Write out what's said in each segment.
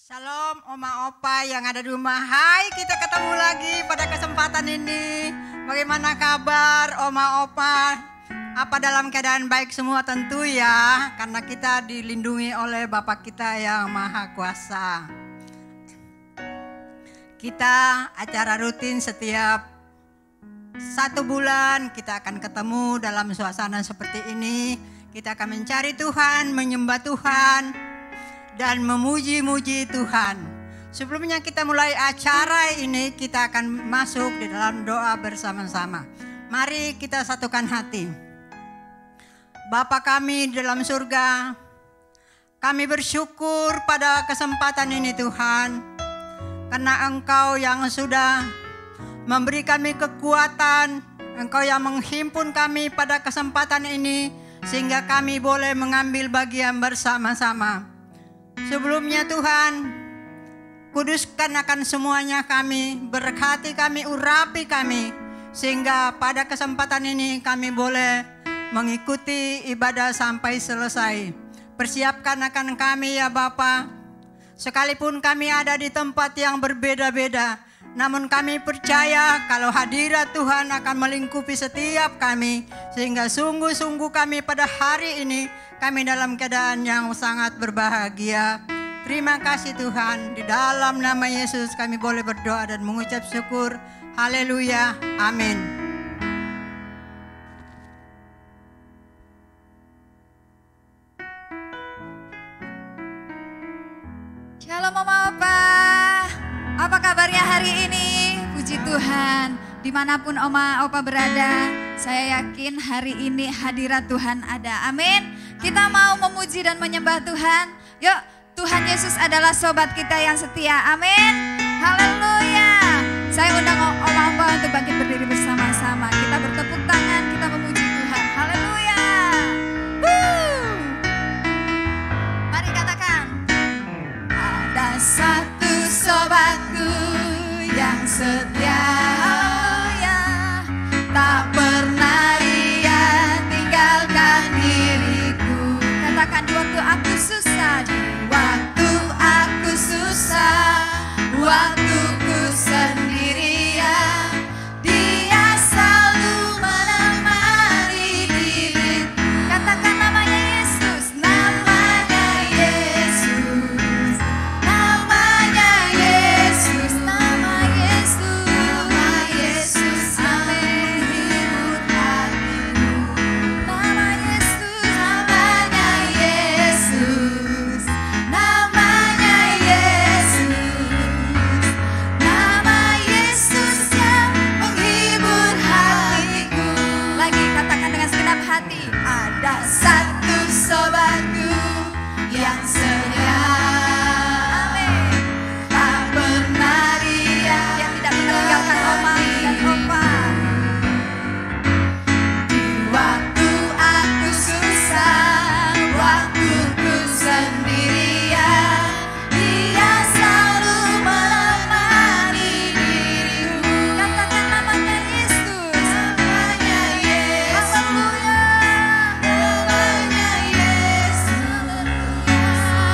Shalom Oma Opa yang ada di rumah. Hai, kita ketemu lagi pada kesempatan ini. Bagaimana kabar Oma Opa? Apa dalam keadaan baik semua tentu ya, karena kita dilindungi oleh Bapa kita yang Maha Kuasa. Kita acara rutin setiap 1 bulan kita akan ketemu dalam suasana seperti ini. Kita akan mencari Tuhan, menyembah Tuhan, dan memuji-muji Tuhan. Sebelumnya kita mulai acara ini, kita akan masuk di dalam doa bersama-sama. Mari kita satukan hati. Bapa kami di dalam surga, kami bersyukur pada kesempatan ini Tuhan, karena Engkau yang sudah memberi kami kekuatan, Engkau yang menghimpun kami pada kesempatan ini, sehingga kami boleh mengambil bagian bersama-sama. Sebelumnya Tuhan, kuduskan akan semuanya kami, berkati kami, urapi kami, sehingga pada kesempatan ini kami boleh mengikuti ibadah sampai selesai. Persiapkan akan kami ya Bapa, sekalipun kami ada di tempat yang berbeda-beda, namun kami percaya kalau hadirat Tuhan akan melingkupi setiap kami, sehingga sungguh-sungguh kami pada hari ini kami dalam keadaan yang sangat berbahagia. Terima kasih Tuhan, di dalam nama Yesus kami boleh berdoa dan mengucap syukur. Haleluya, amin. Shalom Mama Opa, apa kabarnya hari ini? Puji Tuhan, dimanapun Oma Opa berada, saya yakin hari ini hadirat Tuhan ada, amin. Kita mau memuji dan menyembah Tuhan. Yuk, Tuhan Yesus adalah sobat kita yang setia, amin. Haleluya. Saya undang Oma Opa untuk bangkit berdiri bersama-sama. Kita bertepuk tangan, kita memuji Tuhan. Haleluya. Mari katakan. Ada satu sobatku yang setia, tak pernah ia tinggalkan diriku. Katakan, di waktu aku susah, di waktu aku susah, waktu ku sendirian, Dia selalu menemani diriku. Katakan namanya Yesus, namanya Yesus, namanya Yesus, nama Yesus, nama Yesus yang menghibur hatimu. Nama Yesus, namanya Yesus, namanya Yesus, nama Yesus yang menghibur hatiku. Lagi katakan dengan segenap hati, ada satu sobatku yang setia, amin, tak pernah dia yang tidak meninggalkan Oma dan Opa. Di waktu aku susah, waktu ku sendirian, Dia selalu menemani diriku. Katakan namanya Yesus, namanya Yesus, haleluya, namanya Yesus, haleluya.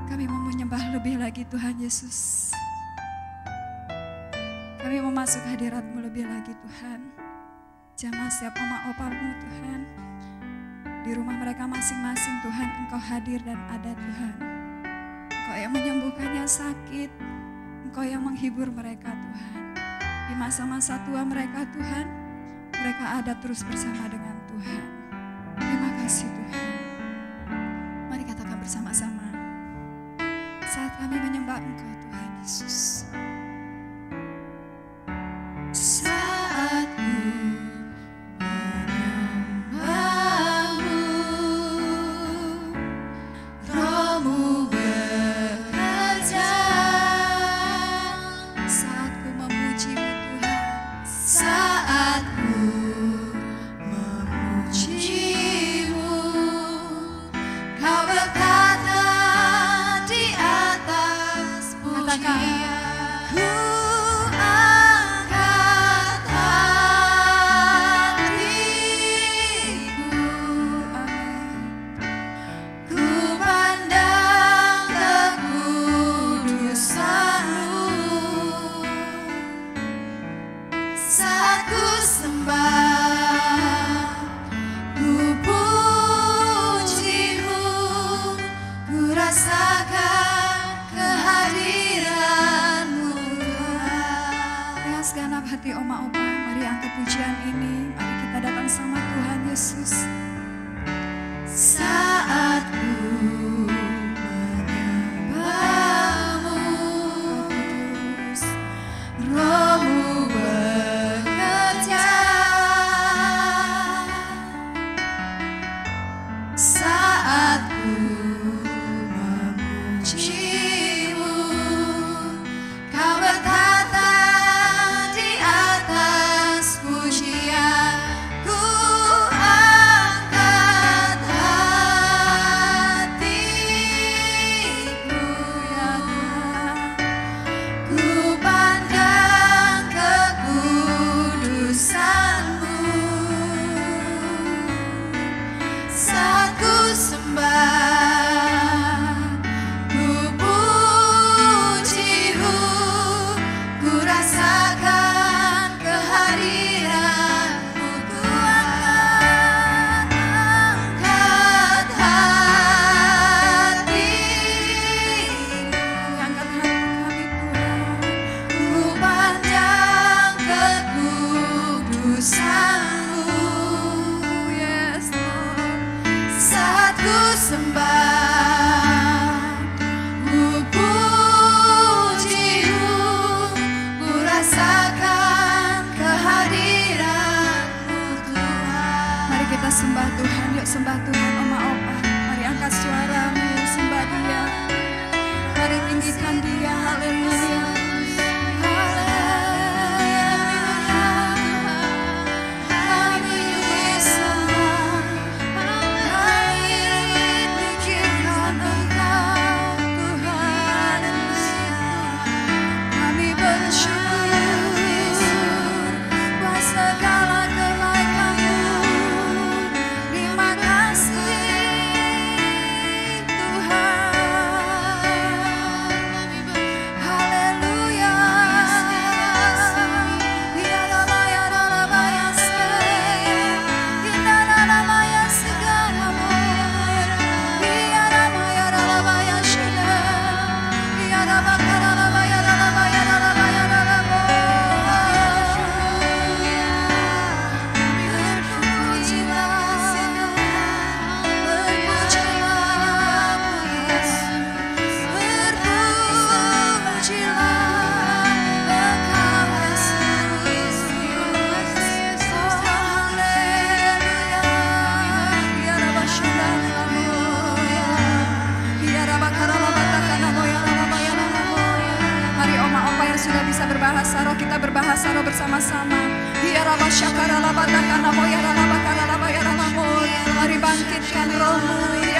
Kami mau menyembah lebih lagi Tuhan Yesus. Kami mau masuk hadirat-Mu lebih lagi Tuhan. Jamah siap oma opamu Tuhan. Di rumah mereka masing-masing Tuhan, Engkau hadir dan ada Tuhan. Engkau yang menyembuhkan yang sakit, Engkau yang menghibur mereka Tuhan. Di masa-masa tua mereka Tuhan, mereka ada terus bersama dengan Tuhan. Terima kasih Tuhan. Mari katakan bersama-sama. Saat kami menyembah Engkau Tuhan Yesus. Saat ku menyembah-Mu, Roh-Mu bekerja. Saat ku memuji-Mu Tuhan, saat ku memuji-Mu, Kau berkata di atas pujian. Hati oma opa, mari angkat pujian ini, mari kita datang sama Tuhan Yesus. Saat ku menyembah-Mu, Roh-Mu bekerja. Saat ku memuji-Mu, Kau berkata sembah Tuhan, yuk sembah Tuhan oma opa. Mari angkat suaramu, sembah Dia. Mari tinggikan Dia, haleluya. berbahasa roh, kita berbahasa roh bersama-sama. Mari bangkitkan rohmu.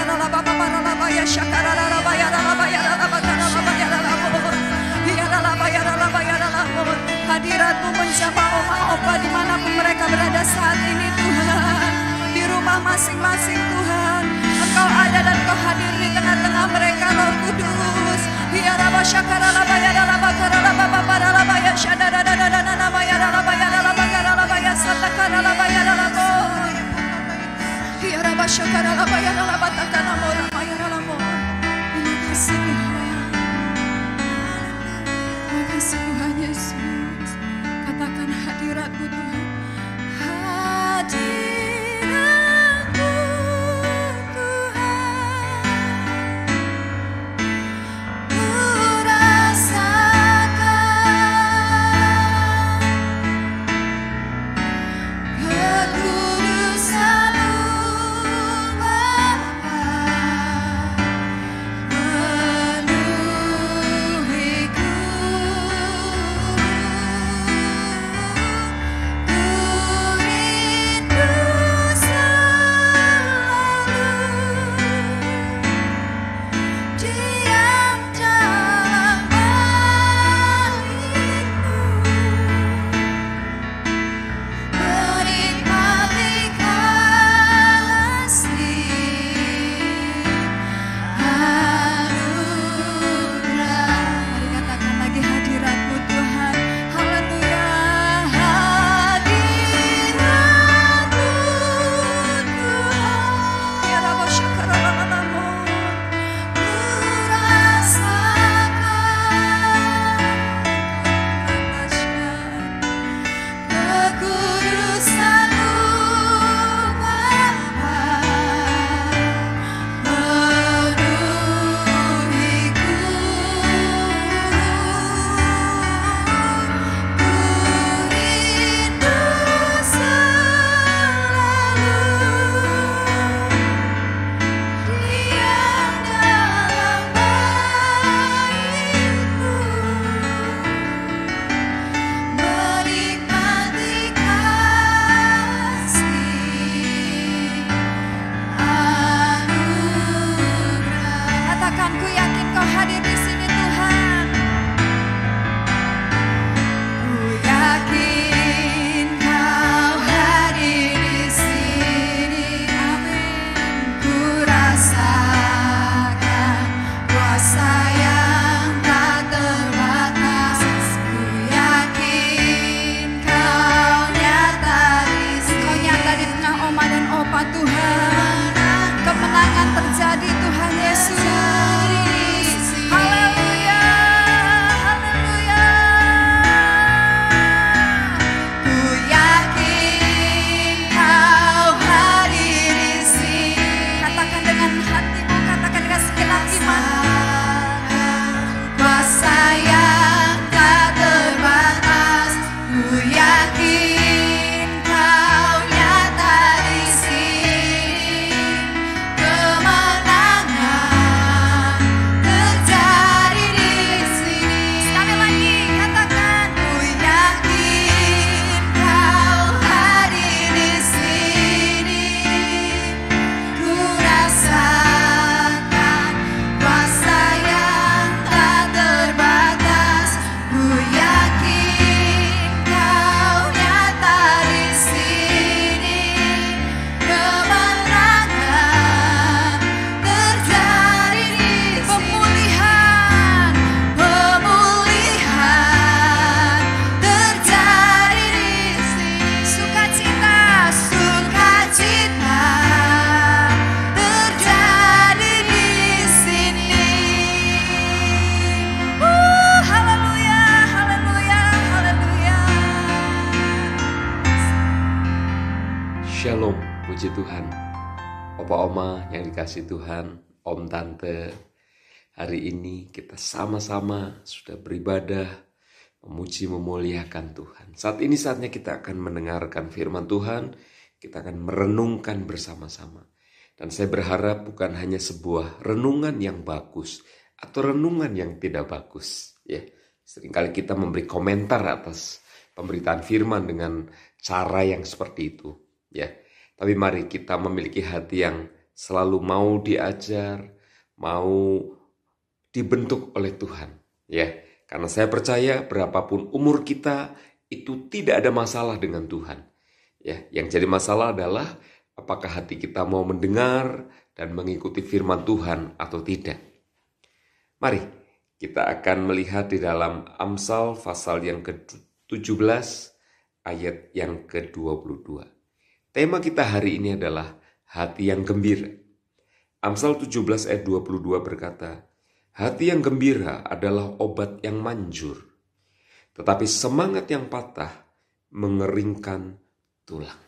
Hadiratmu menjamah oma-opa dimanapun mereka berada saat ini Tuhan. Di rumah masing-masing Tuhan, Engkau ada dan Engkau hadir di tengah-tengah mereka Roh Kudus. Puji Tuhan, Opa Oma yang dikasih Tuhan, Om Tante. Hari ini kita sama-sama sudah beribadah, memuji memuliakan Tuhan. Saat ini saatnya kita akan mendengarkan firman Tuhan, kita akan merenungkan bersama-sama. Dan saya berharap bukan hanya sebuah renungan yang bagus atau renungan yang tidak bagus. Ya, seringkali kita memberi komentar atas pemberitaan firman dengan cara yang seperti itu. Ya, tapi mari kita memiliki hati yang selalu mau diajar, mau dibentuk oleh Tuhan. Ya, karena saya percaya berapapun umur kita itu tidak ada masalah dengan Tuhan. Ya, yang jadi masalah adalah apakah hati kita mau mendengar dan mengikuti firman Tuhan atau tidak. Mari kita akan melihat di dalam Amsal pasal yang ke-17 ayat yang ke-22. Tema kita hari ini adalah hati yang gembira. Amsal 17 ayat 22 berkata, hati yang gembira adalah obat yang manjur, tetapi semangat yang patah mengeringkan tulang.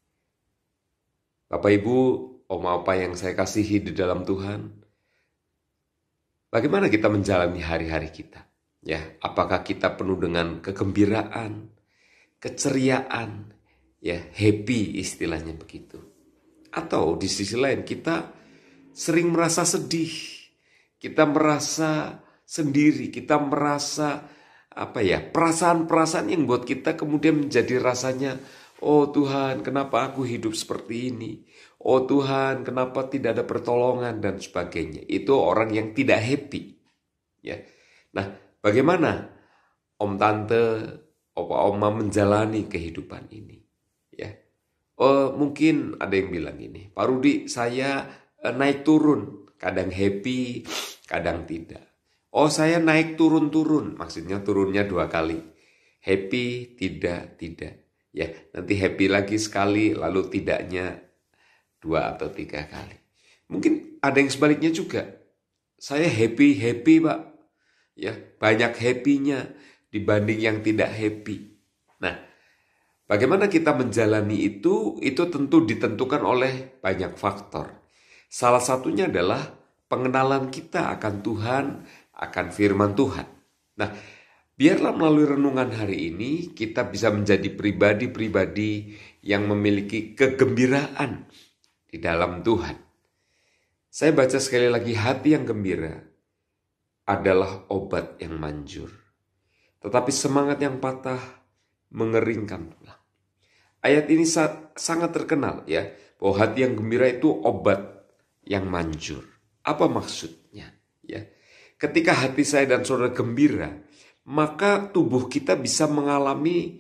Bapak Ibu, Oma Opa yang saya kasihi di dalam Tuhan, bagaimana kita menjalani hari-hari kita? Ya, apakah kita penuh dengan kegembiraan, keceriaan, ya, happy istilahnya begitu. Atau di sisi lain kita sering merasa sedih, kita merasa sendiri, kita merasa perasaan-perasaan yang buat kita kemudian menjadi rasanya, oh Tuhan, kenapa aku hidup seperti ini? Oh Tuhan, kenapa tidak ada pertolongan dan sebagainya. Itu orang yang tidak happy. Ya. Nah, bagaimana Om Tante, Opa Oma menjalani kehidupan ini? Ya, mungkin ada yang bilang gini, Pak Rudi, saya naik turun, kadang happy, kadang tidak. Oh, saya naik turun-turun, maksudnya turunnya 2 kali. Happy, tidak. Ya, nanti happy lagi sekali, lalu tidaknya 2 atau 3 kali. Mungkin ada yang sebaliknya juga. Saya happy Pak. Ya, banyak happy-nya dibanding yang tidak happy. Nah, bagaimana kita menjalani itu tentu ditentukan oleh banyak faktor. Salah satunya adalah pengenalan kita akan Tuhan, akan firman Tuhan. Nah, biarlah melalui renungan hari ini kita bisa menjadi pribadi-pribadi yang memiliki kegembiraan di dalam Tuhan. Saya baca sekali lagi, hati yang gembira adalah obat yang manjur, tetapi semangat yang patah mengeringkan tulang. Ayat ini sangat terkenal ya, bahwa hati yang gembira itu obat yang manjur. Apa maksudnya? Ya, ketika hati saya dan saudara gembira, maka tubuh kita bisa mengalami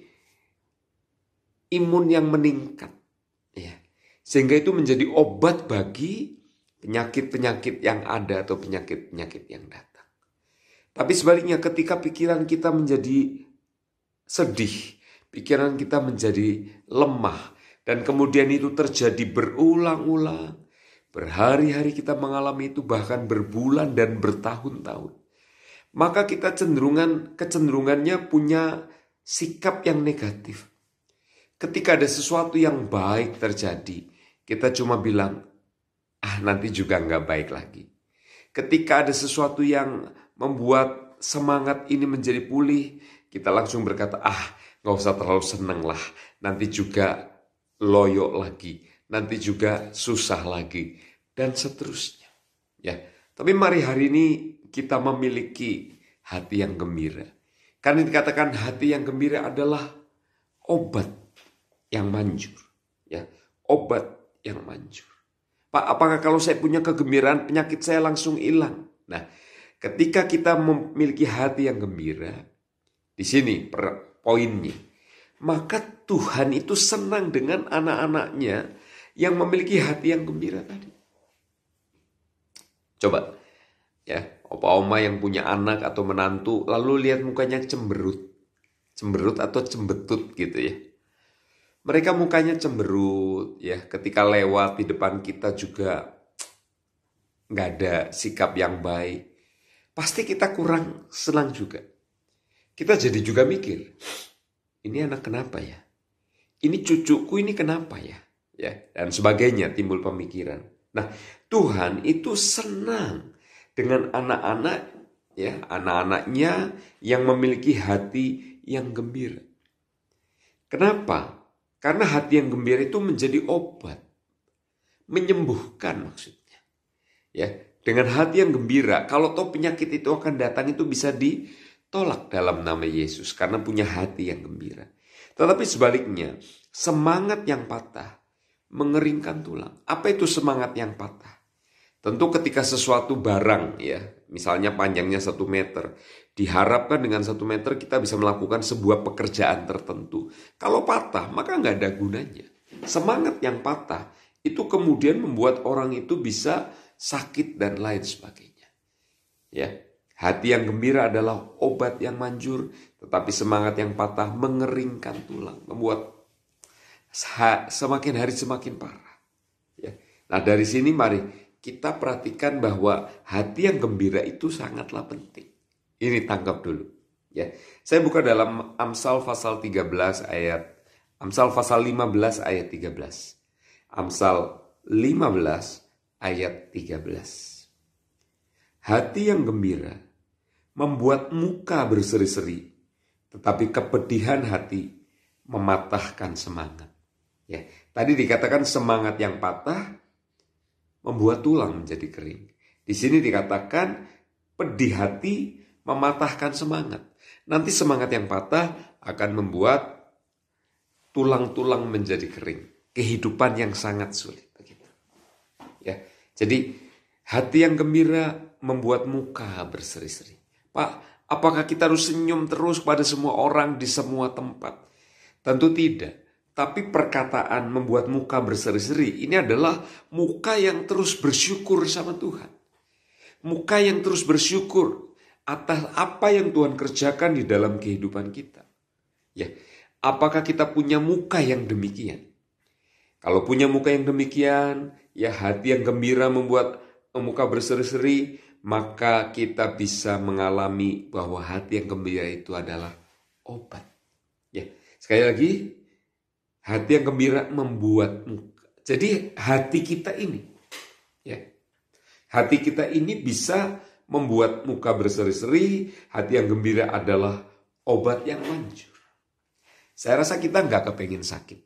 imun yang meningkat. Ya, sehingga itu menjadi obat bagi penyakit-penyakit yang ada atau penyakit-penyakit yang datang. Tapi sebaliknya ketika pikiran kita menjadi sedih, pikiran kita menjadi lemah, dan kemudian itu terjadi berulang-ulang, berhari-hari kita mengalami itu, bahkan berbulan dan bertahun-tahun, maka kita kecenderungannya punya sikap yang negatif. Ketika ada sesuatu yang baik terjadi, kita cuma bilang, nanti juga nggak baik lagi. Ketika ada sesuatu yang membuat semangat ini menjadi pulih, kita langsung berkata, nggak usah terlalu seneng lah, nanti juga loyo lagi, nanti juga susah lagi, dan seterusnya. Ya, tapi mari hari ini kita memiliki hati yang gembira. Karena dikatakan hati yang gembira adalah obat yang manjur. Ya, obat yang manjur. Pak, apakah kalau saya punya kegembiraan, penyakit saya langsung hilang? Nah, ketika kita memiliki hati yang gembira, di sini poinnya, maka Tuhan itu senang dengan anak-anaknya yang memiliki hati yang gembira tadi. Coba, ya, opa oma yang punya anak atau menantu, lalu lihat mukanya cemberut atau cembetut gitu ya. Mereka mukanya cemberut, ya, ketika lewat di depan kita juga nggak ada sikap yang baik. Pasti kita kurang senang juga. Kita jadi juga mikir, ini anak kenapa ya? Ini cucuku ini kenapa ya? ya, dan sebagainya, timbul pemikiran. Nah, Tuhan itu senang dengan anak-anak, ya, anak-anaknya yang memiliki hati yang gembira. Kenapa? Karena hati yang gembira itu menjadi obat, menyembuhkan maksudnya. Ya, dengan hati yang gembira, kalau toh penyakit itu akan datang, itu bisa ditolak dalam nama Yesus karena punya hati yang gembira. Tetapi sebaliknya, semangat yang patah mengeringkan tulang. Apa itu semangat yang patah? Tentu ketika sesuatu barang, ya, misalnya panjangnya 1 meter, diharapkan dengan 1 meter kita bisa melakukan sebuah pekerjaan tertentu. Kalau patah, maka nggak ada gunanya. Semangat yang patah itu kemudian membuat orang itu bisa sakit dan lain sebagainya. Ya, hati yang gembira adalah obat yang manjur, tetapi semangat yang patah mengeringkan tulang, membuat semakin hari semakin parah. Ya. Nah, dari sini mari kita perhatikan bahwa hati yang gembira itu sangatlah penting. Ini tangkap dulu. Ya, saya buka dalam Amsal pasal 13 ayat Amsal pasal 15 ayat 13. Amsal 15 ayat 13. Hati yang gembira membuat muka berseri-seri, tetapi kepedihan hati mematahkan semangat. Ya, tadi dikatakan semangat yang patah membuat tulang menjadi kering. Di sini dikatakan pedih hati mematahkan semangat. Nanti semangat yang patah akan membuat tulang-tulang menjadi kering. Kehidupan yang sangat sulit. Begitu. Ya, jadi hati yang gembira membuat muka berseri-seri. Pak, apakah kita harus senyum terus pada semua orang di semua tempat? Tentu tidak. Tapi perkataan membuat muka berseri-seri ini adalah muka yang terus bersyukur sama Tuhan. Muka yang terus bersyukur atas apa yang Tuhan kerjakan di dalam kehidupan kita. Ya, apakah kita punya muka yang demikian? Kalau punya muka yang demikian, ya hati yang gembira membuat muka berseri-seri, maka kita bisa mengalami bahwa hati yang gembira itu adalah obat. Ya, sekali lagi, hati yang gembira membuat muka. Jadi hati kita ini, ya, hati kita ini bisa membuat muka berseri-seri. Hati yang gembira adalah obat yang manjur. Saya rasa kita nggak kepengen sakit.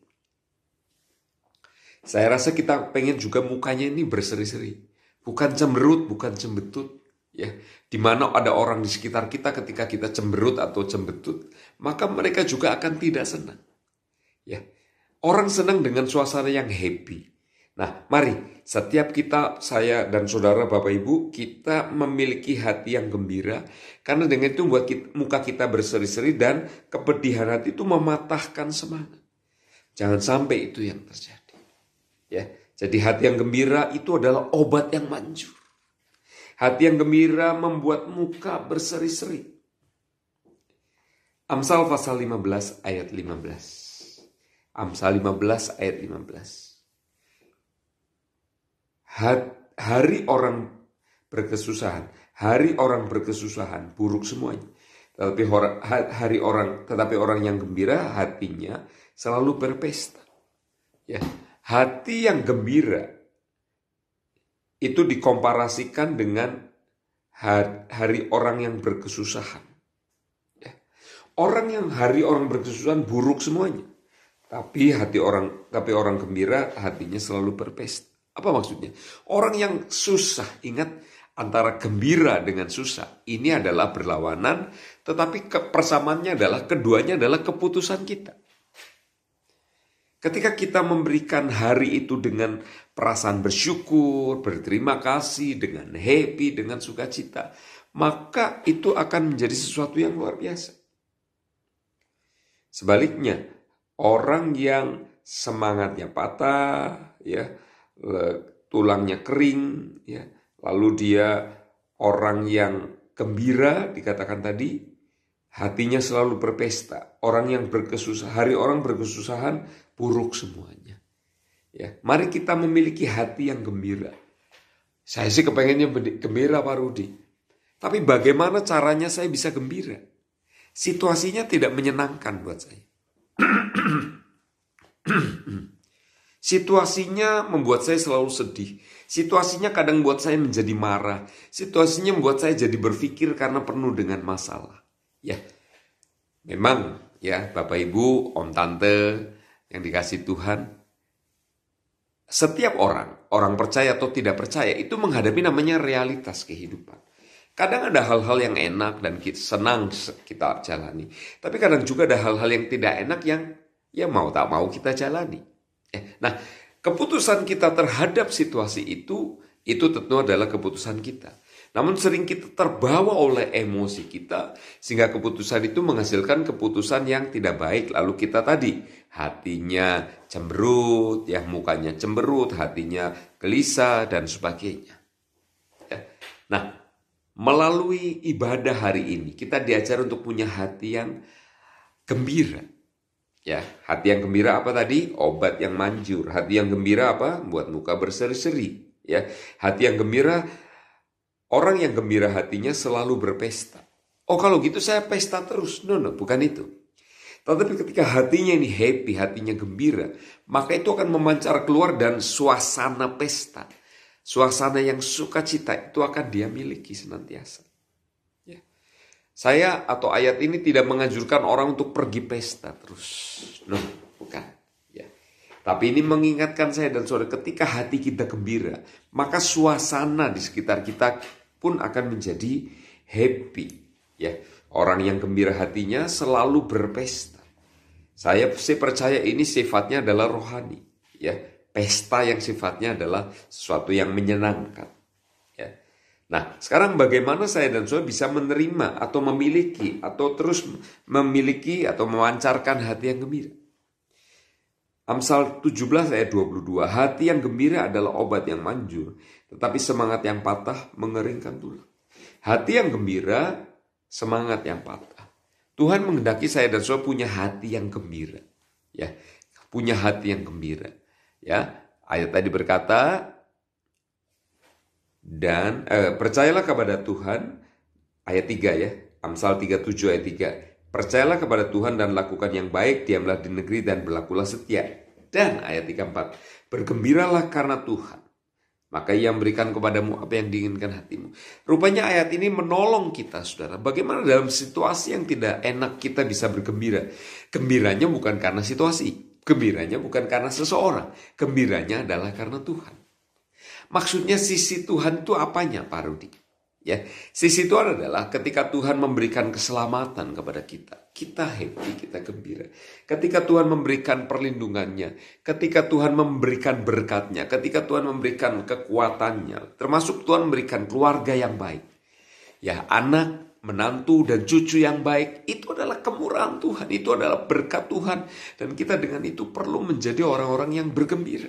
Saya rasa kita pengen juga mukanya ini berseri-seri. Bukan cemberut, bukan cembetut. Ya, di mana ada orang di sekitar kita ketika kita cemberut atau cembetut, maka mereka juga akan tidak senang. Ya, orang senang dengan suasana yang happy. Nah, mari setiap kita, saya dan saudara Bapak Ibu, kita memiliki hati yang gembira. Karena dengan itu membuat muka kita berseri-seri dan kepedihan hati itu mematahkan semangat. Jangan sampai itu yang terjadi. Ya, jadi hati yang gembira itu adalah obat yang manjur. Hati yang gembira membuat muka berseri-seri. Amsal pasal 15 ayat 15. Amsal 15 ayat 15. Hari orang berkesusahan buruk semuanya. Tetapi orang yang gembira hatinya selalu berpesta. Ya, hati yang gembira itu dikomparasikan dengan hari orang yang berkesusahan. Ya. Hari orang berkesusahan buruk semuanya. Tapi orang gembira hatinya selalu berpesta. Apa maksudnya? Orang yang susah, ingat antara gembira dengan susah. Ini adalah berlawanan, tetapi persamaannya adalah keduanya adalah keputusan kita. Ketika kita memberikan hari itu dengan perasaan bersyukur, berterima kasih, dengan happy, dengan sukacita, maka itu akan menjadi sesuatu yang luar biasa. Sebaliknya, orang yang semangatnya patah, ya, tulangnya kering, ya, lalu dia orang yang gembira, dikatakan tadi, hatinya selalu berpesta. Hari orang berkesusahan buruk semuanya. Ya, mari kita memiliki hati yang gembira. Saya sih kepengennya gembira Pak Rudi. Tapi bagaimana caranya saya bisa gembira? Situasinya tidak menyenangkan buat saya. Situasinya membuat saya selalu sedih. Situasinya kadang membuat saya menjadi marah. Situasinya membuat saya jadi berpikir karena penuh dengan masalah. Ya, memang ya Bapak Ibu, Om Tante yang dikasih Tuhan, setiap orang percaya atau tidak percaya itu menghadapi namanya realitas kehidupan. Kadang ada hal-hal yang enak dan kita senang kita jalani. Tapi kadang juga ada hal-hal yang tidak enak yang ya mau tak mau kita jalani. Nah, keputusan kita terhadap situasi itu tentu adalah keputusan kita. Namun sering kita terbawa oleh emosi kita, sehingga keputusan itu menghasilkan keputusan yang tidak baik. Lalu kita tadi, hatinya cemberut, ya mukanya cemberut, hatinya gelisah, dan sebagainya. Ya. Nah, melalui ibadah hari ini, kita diajar untuk punya hati yang gembira. Ya, hati yang gembira apa tadi? Obat yang manjur. Hati yang gembira apa? Buat muka berseri-seri. Ya, hati yang gembira, orang yang gembira hatinya selalu berpesta. Oh, kalau gitu saya pesta terus. No, bukan itu. Tetapi ketika hatinya ini happy, hatinya gembira, maka itu akan memancar keluar dan suasana pesta. Suasana yang sukacita itu akan dia miliki senantiasa. Ya. Saya atau ayat ini tidak menganjurkan orang untuk pergi pesta terus. No, bukan. Ya. Tapi ini mengingatkan saya dan saudara, ketika hati kita gembira, maka suasana di sekitar kita pun akan menjadi happy. Ya. Orang yang gembira hatinya selalu berpesta. Saya percaya ini sifatnya adalah rohani. Ya. Pesta yang sifatnya adalah sesuatu yang menyenangkan. Ya. Nah, sekarang bagaimana saya dan saudara bisa menerima atau memiliki atau terus memiliki atau memancarkan hati yang gembira? Amsal 17 ayat 22, hati yang gembira adalah obat yang manjur, tetapi semangat yang patah mengeringkan tulang. Hati yang gembira, semangat yang patah. Tuhan menghendaki saya dan saudara punya hati yang gembira. Ya, punya hati yang gembira. Ya, ayat tadi berkata, dan percayalah kepada Tuhan, ayat 3 ya, Amsal 37 ayat 3. Percayalah kepada Tuhan dan lakukan yang baik, diamlah di negeri dan berlakulah setia. Dan ayat 34, bergembiralah karena Tuhan, maka Ia memberikan kepadamu apa yang diinginkan hatimu. Rupanya ayat ini menolong kita, saudara. Bagaimana dalam situasi yang tidak enak kita bisa bergembira. Gembiranya bukan karena situasi, gembiranya bukan karena seseorang, gembiranya adalah karena Tuhan. Maksudnya sisi Tuhan itu apanya, Pak Rudi? Ya, sisi Tuhan adalah ketika Tuhan memberikan keselamatan kepada kita, kita happy, kita gembira. Ketika Tuhan memberikan perlindungannya, ketika Tuhan memberikan berkatnya, ketika Tuhan memberikan kekuatannya, termasuk Tuhan memberikan keluarga yang baik. Ya, anak, menantu, dan cucu yang baik, itu adalah kemurahan Tuhan, itu adalah berkat Tuhan. Dan kita dengan itu perlu menjadi orang-orang yang bergembira.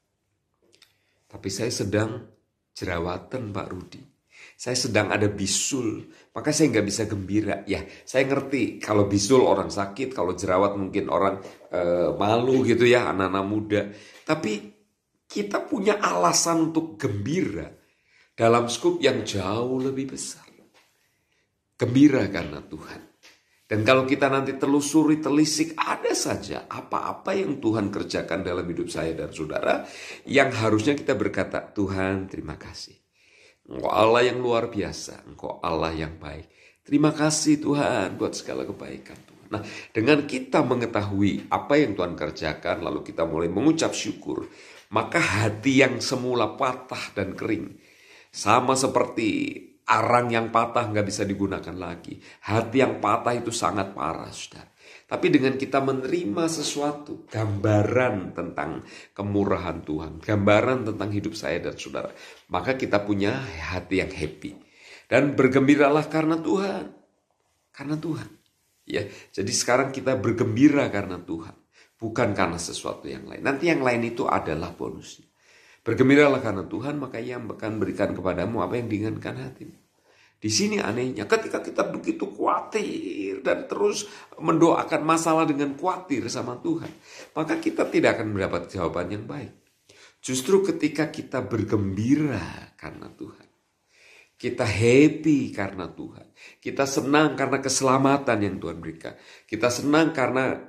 Tapi saya sedang jerawatan, Pak Rudi. Saya sedang ada bisul, maka saya nggak bisa gembira. Ya, saya ngerti kalau bisul orang sakit, kalau jerawat mungkin orang malu gitu ya, anak-anak muda. Tapi kita punya alasan untuk gembira dalam skup yang jauh lebih besar. Gembira karena Tuhan. Dan kalau kita nanti telusuri, telisik, ada saja apa-apa yang Tuhan kerjakan dalam hidup saya dan saudara, yang harusnya kita berkata, Tuhan terima kasih. Engkau Allah yang luar biasa, Engkau Allah yang baik. Terima kasih Tuhan buat segala kebaikan Tuhan. Nah, dengan kita mengetahui apa yang Tuhan kerjakan, lalu kita mulai mengucap syukur, maka hati yang semula patah dan kering, sama seperti arang yang patah nggak bisa digunakan lagi. Hati yang patah itu sangat parah, saudara. Tapi dengan kita menerima sesuatu, gambaran tentang kemurahan Tuhan, gambaran tentang hidup saya dan saudara, maka kita punya hati yang happy. Dan bergembiralah karena Tuhan. Karena Tuhan. Ya, jadi sekarang kita bergembira karena Tuhan, bukan karena sesuatu yang lain. Nanti yang lain itu adalah bonusnya. Bergembiralah karena Tuhan, maka Ia akan berikan kepadamu apa yang diinginkan hatimu. Di sini anehnya, ketika kita begitu khawatir dan terus mendoakan masalah dengan khawatir sama Tuhan, maka kita tidak akan mendapat jawaban yang baik. Justru ketika kita bergembira karena Tuhan, kita happy karena Tuhan, kita senang karena keselamatan yang Tuhan berikan, kita senang karena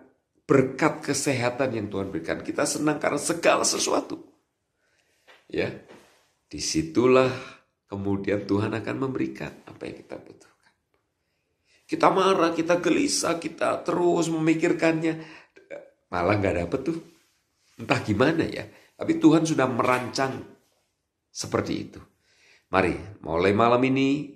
berkat kesehatan yang Tuhan berikan. Kita senang karena segala sesuatu. Ya, disitulah kemudian Tuhan akan memberikan apa yang kita butuhkan. Kita marah, kita gelisah, kita terus memikirkannya, malah gak dapet tuh. Entah gimana ya, tapi Tuhan sudah merancang seperti itu. Mari, mulai malam ini,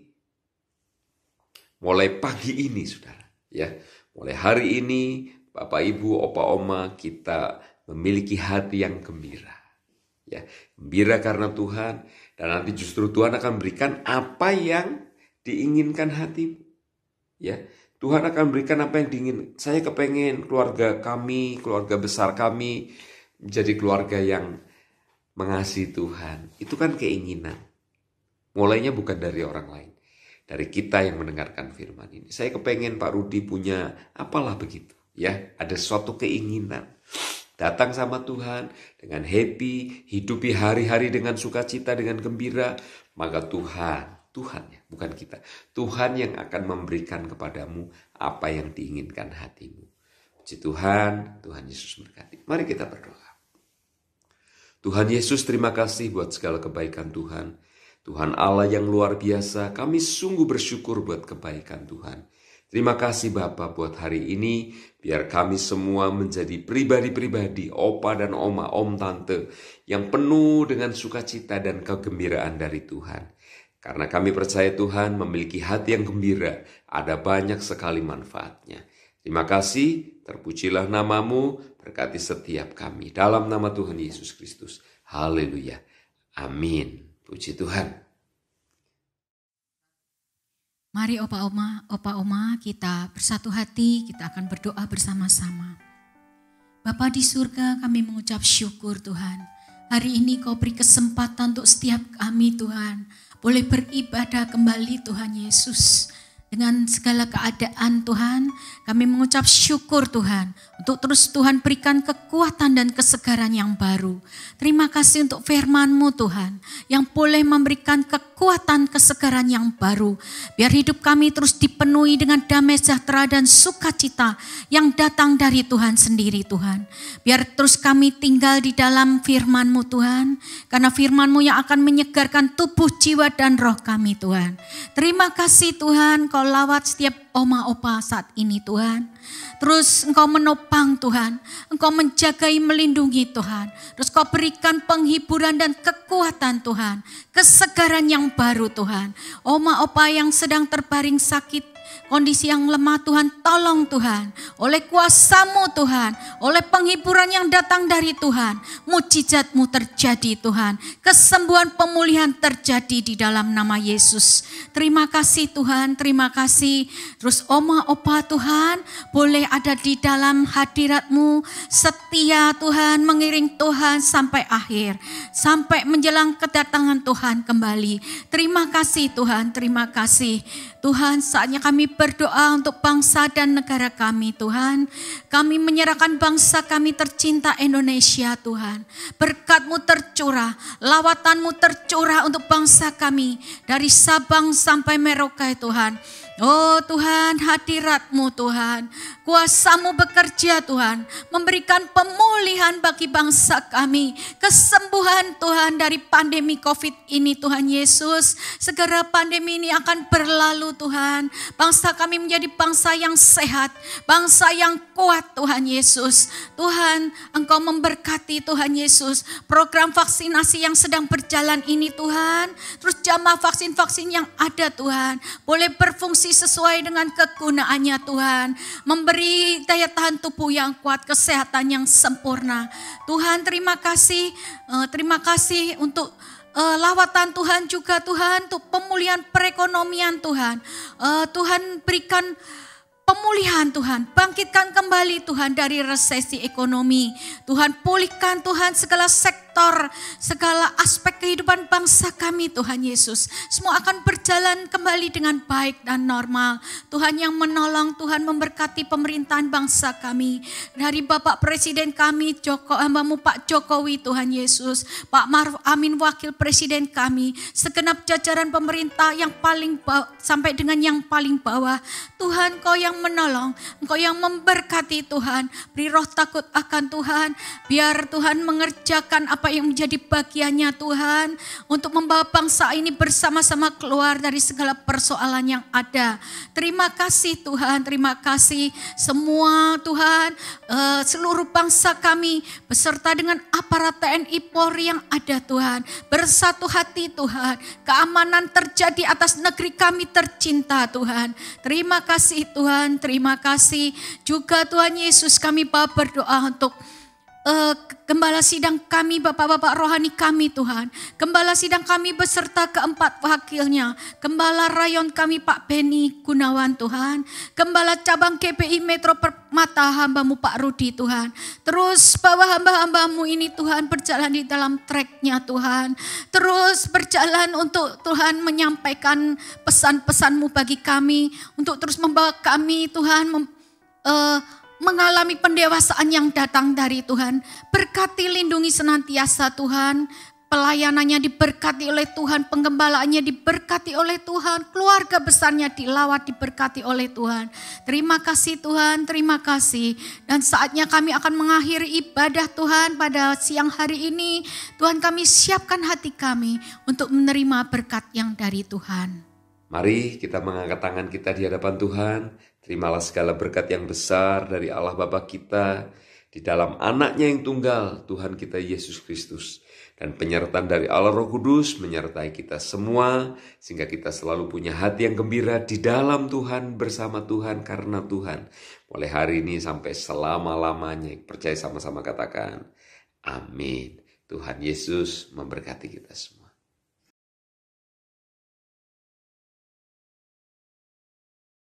mulai pagi ini, saudara, ya, mulai hari ini, Bapak, Ibu, Opa, Oma, kita memiliki hati yang gembira. Ya, gembira karena Tuhan, dan nanti justru Tuhan akan berikan apa yang diinginkan hatimu. Ya, Tuhan akan berikan apa yang diinginkan. Saya kepengen keluarga kami, keluarga besar kami, menjadi keluarga yang mengasihi Tuhan. Itu kan keinginan. Mulainya bukan dari orang lain, dari kita yang mendengarkan firman ini. Saya kepengen Pak Rudi punya apalah begitu. Ya, ada suatu keinginan. Datang sama Tuhan dengan happy, hidupi hari-hari dengan sukacita, dengan gembira. Maka Tuhan ya, bukan kita. Tuhan yang akan memberikan kepadamu apa yang diinginkan hatimu. Puji Tuhan, Tuhan Yesus berkati. Mari kita berdoa. Tuhan Yesus, terima kasih buat segala kebaikan Tuhan. Tuhan Allah yang luar biasa, kami sungguh bersyukur buat kebaikan Tuhan. Terima kasih Bapa buat hari ini, biar kami semua menjadi pribadi-pribadi, opa dan oma, om tante, yang penuh dengan sukacita dan kegembiraan dari Tuhan. Karena kami percaya Tuhan memiliki hati yang gembira, ada banyak sekali manfaatnya. Terima kasih, terpujilah namamu, berkati setiap kami. Dalam nama Tuhan Yesus Kristus. Haleluya. Amin. Puji Tuhan. Mari Opa Oma, kita bersatu hati, kita akan berdoa bersama-sama. Bapa di surga, kami mengucap syukur Tuhan. Hari ini Kau beri kesempatan untuk setiap kami Tuhan, boleh beribadah kembali Tuhan Yesus. Dengan segala keadaan Tuhan, kami mengucap syukur Tuhan. Untuk terus Tuhan berikan kekuatan dan kesegaran yang baru. Terima kasih untuk firman-Mu Tuhan. Yang boleh memberikan kekuatan kesegaran yang baru. Biar hidup kami terus dipenuhi dengan damai sejahtera dan sukacita yang datang dari Tuhan sendiri Tuhan. Biar terus kami tinggal di dalam firman-Mu Tuhan. Karena firman-Mu yang akan menyegarkan tubuh, jiwa dan roh kami Tuhan. Terima kasih Tuhan, Kau lawat setiap oma opa saat ini Tuhan. Terus Engkau menopang Tuhan, Engkau menjagai, melindungi Tuhan. Terus Kau berikan penghiburan dan kekuatan Tuhan, kesegaran yang baru Tuhan. Oma opa yang sedang terbaring sakit, kondisi yang lemah Tuhan, tolong Tuhan. Oleh kuasa-Mu Tuhan, oleh penghiburan yang datang dari Tuhan, mujizat-Mu terjadi Tuhan. Kesembuhan, pemulihan terjadi di dalam nama Yesus. Terima kasih Tuhan, terima kasih. Terus oma opa Tuhan, boleh ada di dalam hadirat-Mu, setia Tuhan, mengiring Tuhan sampai akhir. Sampai menjelang kedatangan Tuhan kembali. Terima kasih Tuhan, terima kasih. Tuhan, saatnya kami berdoa untuk bangsa dan negara kami Tuhan. Kami menyerahkan bangsa kami tercinta Indonesia Tuhan. Berkat-Mu tercurah, lawatan-Mu tercurah untuk bangsa kami. Dari Sabang sampai Merauke Tuhan. Oh Tuhan, hadirat-Mu Tuhan, kuasa-Mu bekerja Tuhan, memberikan pemulihan bagi bangsa kami, kesembuhan Tuhan dari pandemi COVID ini Tuhan Yesus. Segera pandemi ini akan berlalu Tuhan, bangsa kami menjadi bangsa yang sehat, bangsa yang kuat Tuhan Yesus. Tuhan, Engkau memberkati Tuhan Yesus, program vaksinasi yang sedang berjalan ini Tuhan, terus jamaah vaksin-vaksin yang ada Tuhan, boleh berfungsi sesuai dengan kegunaannya Tuhan. Memberi daya tahan tubuh yang kuat, kesehatan yang sempurna. Tuhan terima kasih untuk lawatan Tuhan juga Tuhan. Untuk pemulihan perekonomian Tuhan. Tuhan berikan pemulihan Tuhan, bangkitkan kembali Tuhan dari resesi ekonomi. Tuhan pulihkan Tuhan segala sektor sektor, segala aspek kehidupan bangsa kami Tuhan Yesus. Semua akan berjalan kembali dengan baik dan normal. Tuhan yang menolong, Tuhan memberkati pemerintahan bangsa kami. Dari Bapak Presiden kami, hambamu Pak Jokowi Tuhan Yesus. Pak Maruf Amin Wakil Presiden kami. Segenap jajaran pemerintah yang paling bawah, sampai dengan yang paling bawah. Tuhan Kau yang menolong, Engkau yang memberkati Tuhan. Beri roh takut akan Tuhan. Biar Tuhan mengerjakan apa yang menjadi bagiannya Tuhan. Untuk membawa bangsa ini bersama-sama keluar dari segala persoalan yang ada. Terima kasih Tuhan, terima kasih semua Tuhan. Seluruh bangsa kami beserta dengan aparat TNI Polri yang ada Tuhan. Bersatu hati Tuhan. Keamanan terjadi atas negeri kami tercinta Tuhan. Terima kasih Tuhan, terima kasih. Juga Tuhan Yesus kami berdoa untuk gembala sidang kami, bapak-bapak rohani kami Tuhan. Gembala sidang kami beserta keempat wakilnya. Gembala rayon kami Pak Beni Gunawan Tuhan. Gembala cabang GPI Metro Permata hambamu Pak Rudi Tuhan. Terus bawa hamba-hambamu ini Tuhan berjalan di dalam tracknya Tuhan. Terus berjalan untuk Tuhan menyampaikan pesan-pesanmu bagi kami. Untuk terus membawa kami Tuhan mengalami pendewasaan yang datang dari Tuhan. Berkati, lindungi senantiasa Tuhan. Pelayanannya diberkati oleh Tuhan, penggembalaannya diberkati oleh Tuhan, keluarga besarnya dilawat diberkati oleh Tuhan. Terima kasih Tuhan, terima kasih. Dan saatnya kami akan mengakhiri ibadah Tuhan pada siang hari ini. Tuhan kami siapkan hati kami untuk menerima berkat yang dari Tuhan. Mari kita mengangkat tangan kita di hadapan Tuhan. Terimalah segala berkat yang besar dari Allah Bapa kita di dalam anaknya yang tunggal, Tuhan kita Yesus Kristus. Dan penyertaan dari Allah Roh Kudus menyertai kita semua, sehingga kita selalu punya hati yang gembira di dalam Tuhan, bersama Tuhan, karena Tuhan. Mulai hari ini sampai selama-lamanya, percaya sama-sama katakan, amin. Tuhan Yesus memberkati kita semua.